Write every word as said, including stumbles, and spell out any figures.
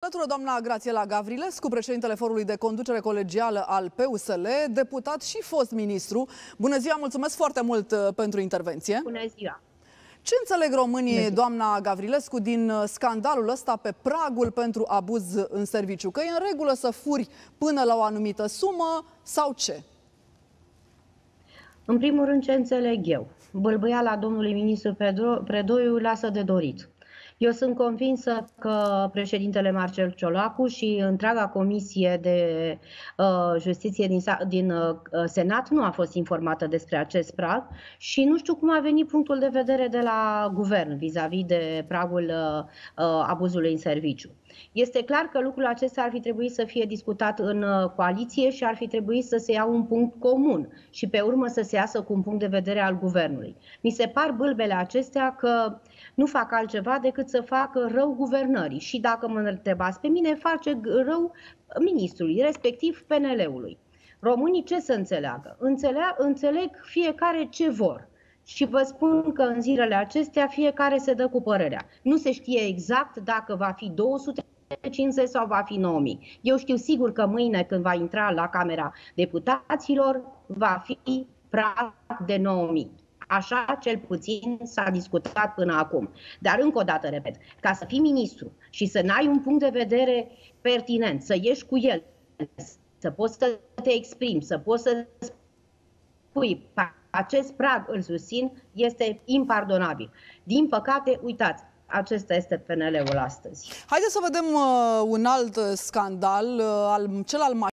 alătură doamna Grațiela Gavrilescu, președintele Forului de Conducere Colegială al P U S L, deputat și fost ministru. Bună ziua, mulțumesc foarte mult pentru intervenție. Bună ziua! Ce înțeleg românii, doamna Gavrilescu, din scandalul ăsta pe pragul pentru abuz în serviciu? Că e în regulă să furi până la o anumită sumă sau ce? În primul rând, ce înțeleg eu? Bâlbâiala domnului ministru Predoiu lasă de dorit. Eu sunt convinsă că președintele Marcel Ciolacu și întreaga comisie de uh, justiție din, din uh, Senat nu a fost informată despre acest prag și nu știu cum a venit punctul de vedere de la guvern vis-a-vis de pragul uh, uh, abuzului în serviciu. Este clar că lucrul acesta ar fi trebuit să fie discutat în coaliție și ar fi trebuit să se ia un punct comun și pe urmă să se iasă cu un punct de vedere al guvernului. Mi se par bâlbele acestea că nu fac altceva decât să facă rău guvernării și dacă mă întrebați pe mine, face rău ministrului, respectiv P N L-ului. Românii ce să înțeleagă? Înțeleg, înțeleg fiecare ce vor. Și vă spun că în zilele acestea fiecare se dă cu părerea. Nu se știe exact dacă va fi două sute cincizeci sau va fi nouă mii. Eu știu sigur că mâine când va intra la Camera Deputaților va fi prag de nouă mii. Așa cel puțin s-a discutat până acum. Dar încă o dată repet, ca să fii ministru și să n-ai un punct de vedere pertinent, să ieși cu el, să poți să te exprimi, să poți să spui acest prag îl susțin, este impardonabil. Din păcate, uitați, acesta este P N L-ul astăzi. Haideți să vedem uh, un alt scandal, uh, al, cel al